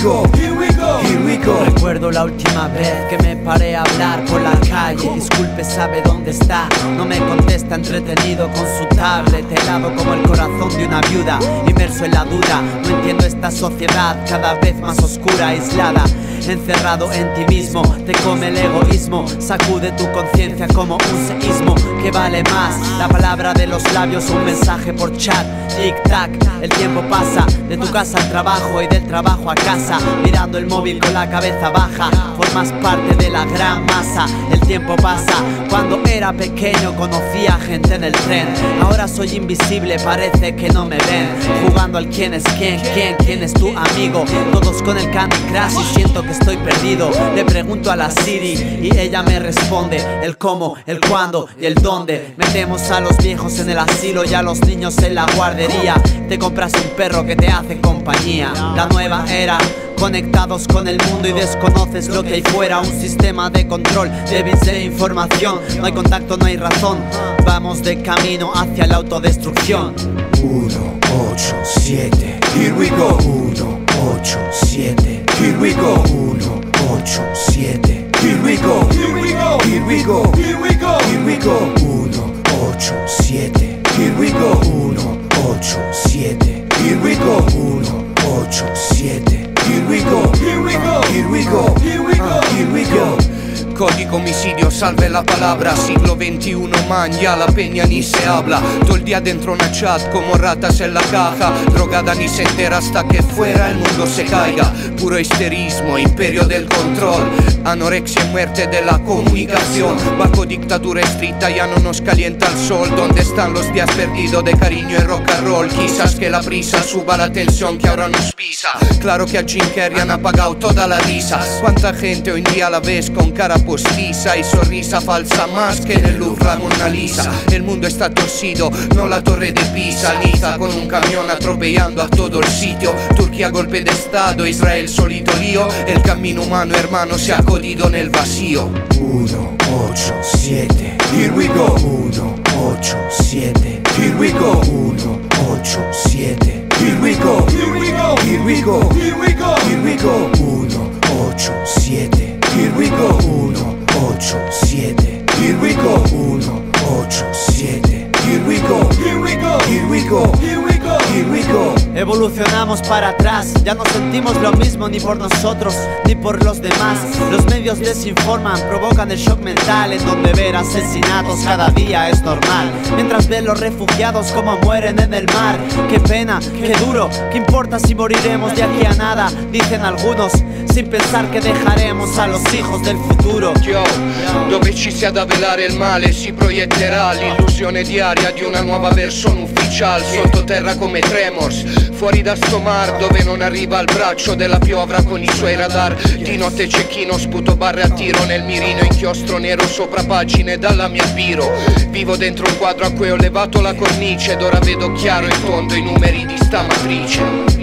go, here we go, here we go. Recuerdo la última vez que me paré a hablar por la calle. Disculpe, ¿sabe dónde está? No me contesta, entretenido con su tablet, helado como el corazón de una viuda, inmerso en la duda. No entiendo esta sociedad cada vez más oscura, aislada, encerrado en ti mismo. Te come el egoísmo, sacude tu conciencia como un seísmo. ¿Qué vale más? La palabra de los labios o un mensaje por chat. Tic-tac, el tiempo pasa, de tu casa al trabajo y del trabajo a casa, mirando el móvil con la cabeza baja. Formas parte de la gran masa. El tiempo pasa, cuando era pequeño conocía gente en el tren. Ahora soy invisible, parece que no me ven. Jugando al quién es quién es tu amigo. Todos con el Candy Crush y siento que estoy perdido. Le pregunto a la Siri y ella me responde el cómo, el cuándo y el dónde. Metemos a los viejos en el asilo y a los niños en la guardería. Te compras un perro que te hace compañía. La nueva era, conectados con el mundo y desconoces lo que hay fuera. Un sistema de control, de bits de información. No hay contacto, no hay razón. Vamos de camino hacia la autodestrucción. 1, 8, 7, here we go. 1, 8, 7, here we go. 1, 8, 7, here we go. Here we go, here we go, here we go, here we go. 1, 8, 7, here we go. 1, 8, 7, here we go. 1, 8, 7, here we go, here we go, here we go, here we go, here we go. Código homicidio, salve la palabra. Siglo XXI, man, ya la peña ni se habla. Todo el día dentro una chat como ratas en la caja. Drogada ni se entera hasta que fuera el mundo se caiga. Puro histerismo, imperio del control. Anorexia y muerte de la comunicación. Bajo dictadura estricta ya no nos calienta el sol. ¿Dónde están los días perdidos de cariño y rock and roll? Quizás que la prisa suba la tensión que ahora nos pisa. Claro que a Jim Carrey han apagado toda la risa. Cuánta gente hoy en día la ves con cara postiza y sonrisa falsa más que en el Louvre la Mona Lisa. El mundo está torcido, no la torre de Pisa. Niza con un camión atropellando a todo el sitio. Turquía golpe de estado, Israel solito lío. El camino humano hermano se ha jodido en el vacío. 1, 8, 7, here we go. 1, 8, 7, here we go. 1, 8, 7, here we go, here we go, here we go, here we go, here we go. 1, 8, 7, here we go. 1, 8, 7, here we go. 1, 8, 7, here we go, here we go, here we go, here we go, here we go. Evolucionamos para atrás, ya no sentimos lo mismo ni por nosotros ni por los demás. Los medios desinforman, provocan el shock mental, en donde ver asesinatos cada día es normal. Mientras ven los refugiados como mueren en el mar. Qué pena, qué duro, qué importa si moriremos de aquí a nada, dicen algunos, sin pensar che dejaremos a los hijos del futuro. Yo, dove ci sia da velare il male si proietterà l'illusione diaria di una nuova versione ufficiale. Sottoterra come Tremors, fuori da sto mar dove non arriva il braccio della piovra con i suoi radar. Di notte cecchino, sputo barre a tiro nel mirino, inchiostro nero sopra pagine dalla mia biro. Vivo dentro un quadro a cui ho levato la cornice ed ora vedo chiaro e tondo i numeri di sta matrice.